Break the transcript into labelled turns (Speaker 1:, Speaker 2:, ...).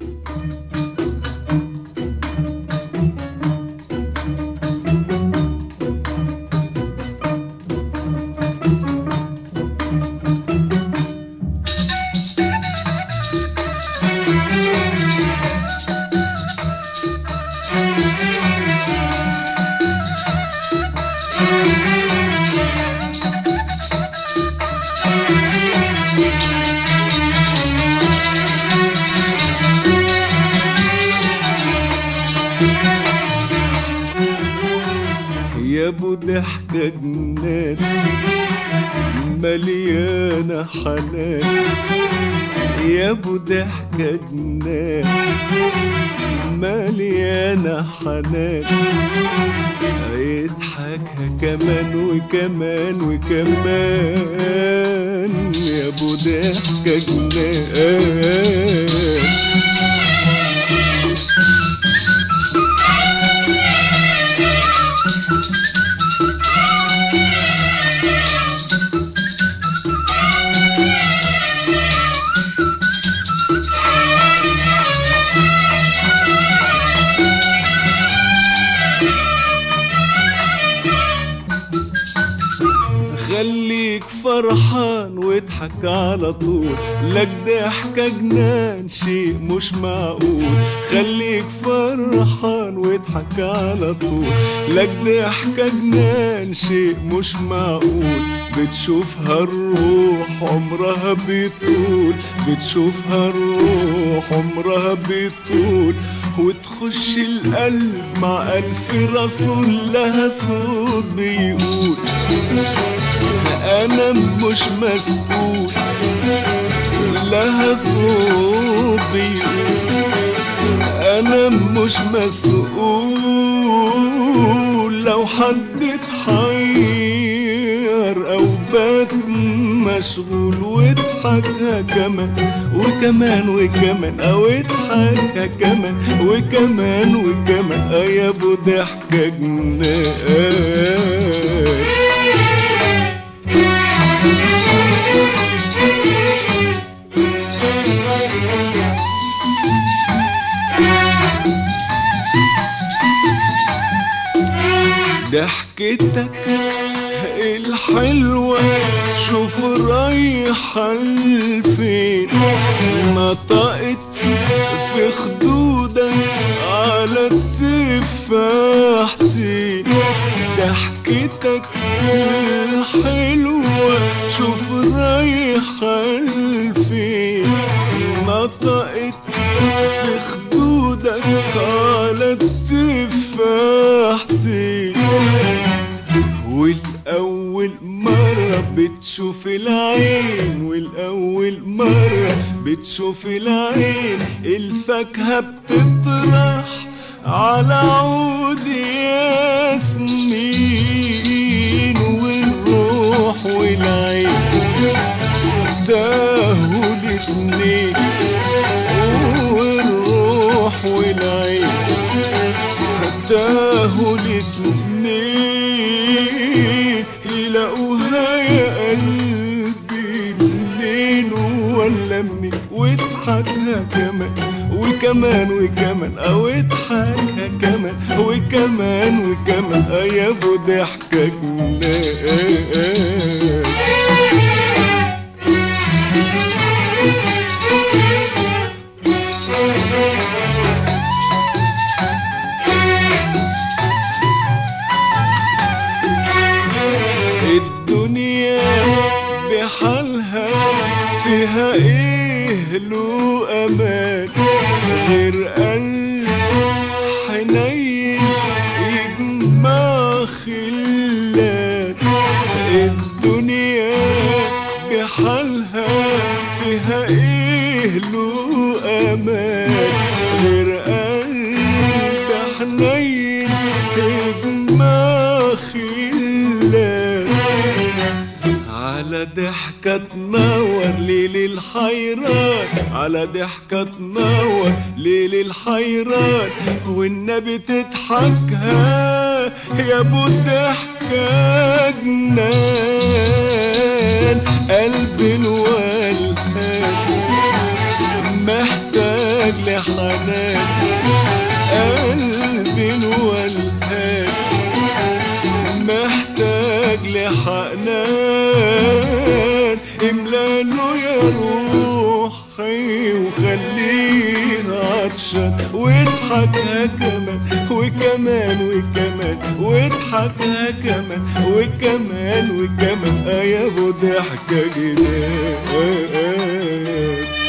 Speaker 1: يا ابو ضحكة جنان مليانة حنان، يا ابو ضحكة جنان مليانة حنان، يضحكها كمان وكمان وكمان، يا ابو ضحكة جنان. خليك فرحان واضحك على طول، لك ضحكة جنان شيء مش معقول. خليك فرحان واضحك على طول، لك ضحكة جنان شيء مش معقول. بتشوفها الروح عمرها بيطول، بتشوفها الروح عمرها بيطول، وتخش القلب مع ألف رسول لها صوت بيقول أنا مش مسؤول، لها صوت بيقول أنا مش مسؤول. لو حد اتحير أو بات مشغول، واضحكها كمان وكمان وكمان، أو اضحكها كمان وكمان وكمان، يا ابو ضحكة جنان. ضحكتك الحلوة شوف رايحة لفين، نطقت في خدودك على التفاحتين. ضحكتك الحلوة شوف رايحة لفين، نطقت في خدودك على التفاحتين. والأول مرة بتشوف العين، والأول مرة بتشوف العين، الفاكهة بتطرح على عود ياسمين. والروح والعين تاهوا الاتنين، والروح والعين تاهوا الاتنين، يلاقوها يا قلبي منين ولا منين. واضحكها كمان وكمان وكمان، او اضحكها كمان وكمان وكمان، يا ابو ضحكة جنان. الدنيا بحالها فيها ايه له امان، غير قلب حنين يجمع خلات. الدنيا بحالها فيها ايه له امان، غير قلب حنين يجمع خلات. على ضحكة تنور ليل الحيران، على ضحكة تنور ليل الحيران، والنبي تضحكها يا ابو الضحكة جنان. قلب الولهان محتاج محتاج لحنان قلبي الولهان، محتاج لحنان املاله يا روحي وخليه عطشان، واضحكها كمان وكمان وكمان، واضحكها كمان وكمان وكمان، يا ابو ضحكة جنان.